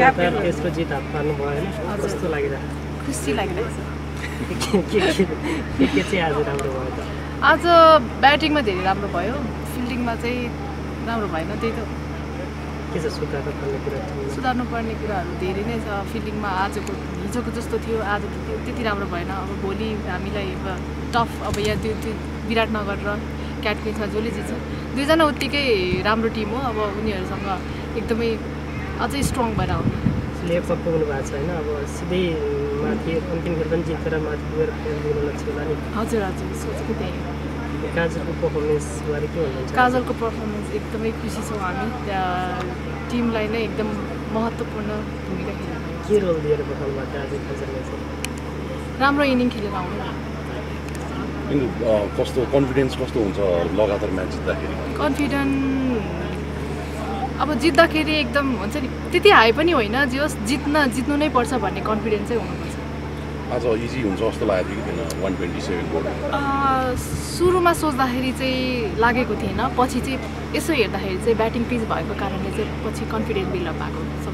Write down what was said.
लगातार त्यसको जित हात पार्नु भयो हैन कस्तो लागिरहेको खुसी लागिरहेछ के चाहिँ आज राम्रो भयो त आज ब्याटिङमा धेरै राम्रो भयो फिल्डिङमा चाहिँ राम्रो भएन त्यही त के छ सुधार्नु पर्ने कुराहरू धेरै नै छ फिल्डिङमा हिजोको जस्तो थियो आज त्यति राम्रो भएन अब भोलि हामीलाई टफ अब यहाँ त्यो विराटनगर र क्याटकिन्समा जसले जित्छ दुईजना उत्तिकै राम्रो टिम हो अब उनीहरूसँग एकदमै अझै स्ट्रङ भएर आउनु प्लेअफमा पुग्नु भएको छ होइन अब सिधै माथि अन्तिम खेल पनि जितेर माथि पुगेर खेल दिनु लाग्छ होला नि हजुर सोचेको त्यही हो काजलको पर्फर्मेन्सबारे के भन्नुहुन्छ काजलको पर्फर्मेन्स एकदमै खुसी छौँ हामी टिमलाई नै एकदम महत्त्वपूर्ण भूमिका खेल्नु के रोल दिएर पठाउनु भएको आज काजलले चाहिँ राम्रो इनिङ खेलेर आउनु कस्तो कन्फिडेन्स कस्तो हुन्छ लगातार म्याच जित्दाखेरि कन्फिडेन्ट अब जित्दाखेरि एकदम हुन्छ नि त्यति हाई पनि होइन जे होस् जित्नु नै पर्छ भन्ने कन्फिडेन्स चाहिँ हुनुपर्छ आज इजी हुन्छ जस्तो लागेको थियो कि थिएन 127 बोर्ड सुरुमा सोच्दाखेरि चाहिँ लागेको थिएन पछि चाहिँ यसो हेर्दाखेरि चाहिँ ब्याटिङ पिच भएको कारणले चाहिँ पछि कन्फिडेन्स बिल्डअप भएको